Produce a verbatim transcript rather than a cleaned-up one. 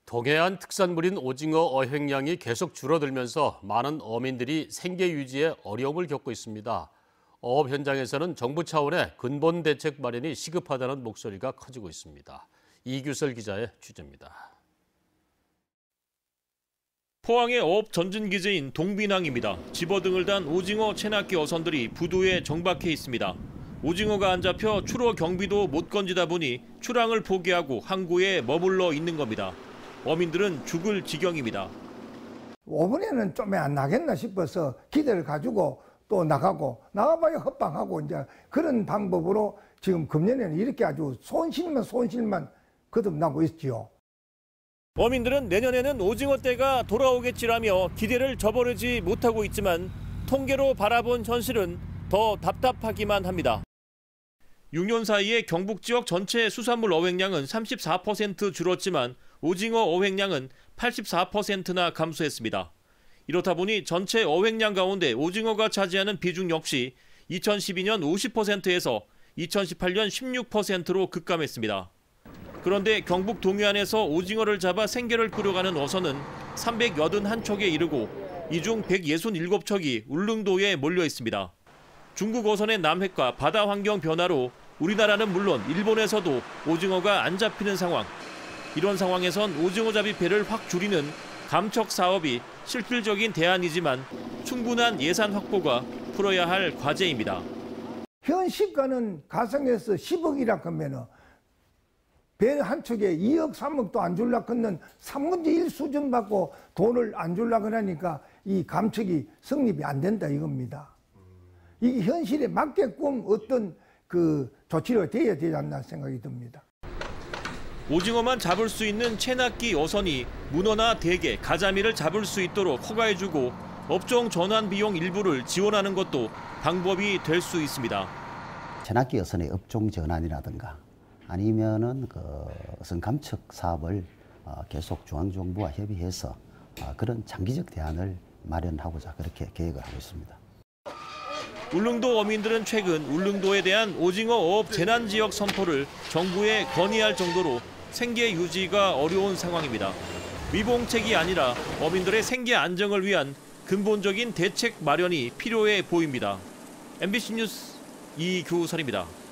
동해안 특산물인 오징어 어획량이 계속 줄어들면서 많은 어민들이 생계 유지에 어려움을 겪고 있습니다. 어업 현장에서는 정부 차원의 근본 대책 마련이 시급하다는 목소리가 커지고 있습니다. 이규설 기자의 취재입니다. 포항의 어업 전진기지인 동빈항입니다. 집어등을 단 오징어 체납기 어선들이 부두에 정박해 있습니다. 오징어가 안 잡혀 출어 경비도 못 건지다 보니 출항을 포기하고 항구에 머물러 있는 겁니다. 어민들은 죽을 지경입니다. 오번에는 좀 안 나겠나 싶어서 기대를 가지고 또 나가고 나가봐야 헛방하고 이제 그런 방법으로 지금 금년에는 이렇게 아주 손실만 손실만 거듭나고 있지요. 어민들은 내년에는 오징어때가 돌아오겠지라며 기대를 저버리지 못하고 있지만 통계로 바라본 현실은 더 답답하기만 합니다. 육 년 사이에 경북 지역 전체 수산물 어획량은 삼십사 퍼센트 줄었지만 오징어 어획량은 팔십사 퍼센트나 감소했습니다. 이렇다 보니 전체 어획량 가운데 오징어가 차지하는 비중 역시 이천십이 년 오십 퍼센트에서 이천십팔 년 십육 퍼센트로 급감했습니다. 그런데 경북 동해안에서 오징어를 잡아 생계를 꾸려가는 어선은 삼백팔십일 척에 이르고 이 중 백육십칠 척이 울릉도에 몰려 있습니다. 중국 어선의 남획과 바다 환경 변화로 우리나라는 물론 일본에서도 오징어가 안 잡히는 상황. 이런 상황에선 오징어잡이 배를 확 줄이는 감척 사업이 실질적인 대안이지만 충분한 예산 확보가 풀어야 할 과제입니다. 현 시가는 가상에서 십억이라 하면 배 한 척에 이억 삼억도 안 줄라 하면 삼분의 일 수준 받고 돈을 안 줄라 그러니까 이 감척이 성립이 안 된다 이겁니다. 이게 현실에 맞게끔 어떤 그 조치가 돼야 되지 않나 생각이 듭니다. 오징어만 잡을 수 있는 체납기 어선이 문어나 대게, 가자미를 잡을 수 있도록 허가해주고 업종 전환 비용 일부를 지원하는 것도 방법이 될 수 있습니다. 체납기 어선의 업종 전환이라든가 아니면은 그 어선 감척 사업을 계속 중앙정부와 협의해서 그런 장기적 대안을 마련하고자 그렇게 계획을 하고 있습니다. 울릉도 어민들은 최근 울릉도에 대한 오징어 어업 재난지역 선포를 정부에 건의할 정도로 생계 유지가 어려운 상황입니다. 위봉책이 아니라 어민들의 생계 안정을 위한 근본적인 대책 마련이 필요해 보입니다. 엠비씨 뉴스 이규설입니다.